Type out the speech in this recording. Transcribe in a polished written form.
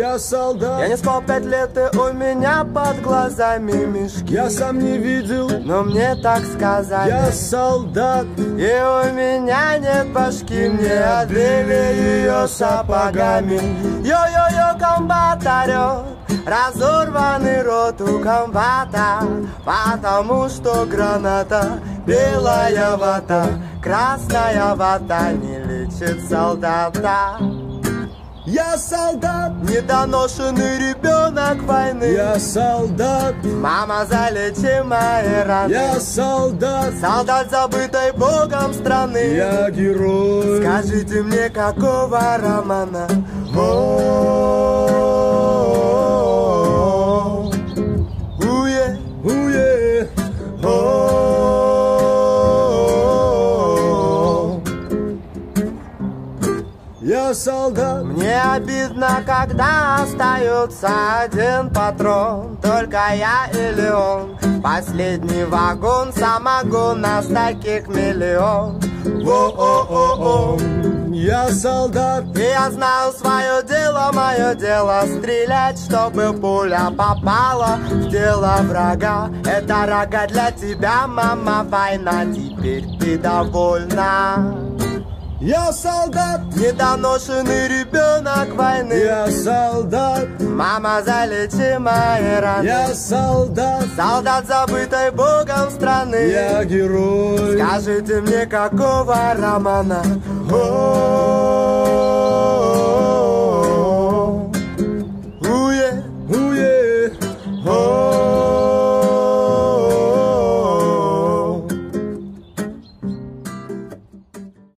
Я солдат. Я не спал 5 лет, и у меня под глазами мешки. Я сам не видел, но мне так сказали. Я солдат. И у меня нет башки, мне отбили ее сапогами. Йо-йо-йо, комбат орет, разорванный рот у комбата, потому что граната, белая вата, красная вата не лечит солдата. Я солдат, недоношенный ребенок войны. Я солдат, мама, залечи мои раны. Я солдат, солдат забытой Богом страны. Я герой. Скажите мне, какого романа? Я солдат. Мне обидно, когда остается один патрон, только я или он. Последний вагон, самогон, нас таких миллион. Во-о-о-о. Я солдат. И я знаю свое дело, мое дело стрелять, чтобы пуля попала в тело врага. Это рога для тебя, мама, война, теперь ты довольна. Я солдат, недоношенный ребенок войны. Я солдат, мама, залечи мои раны. Я солдат, солдат забытой Богом страны. Я герой. Скажите мне, какого романа?